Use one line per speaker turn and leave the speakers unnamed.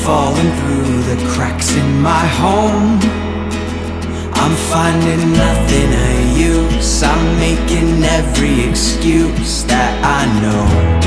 falling through the cracks in my home. I'm finding nothing of use, I'm making every excuse that I know.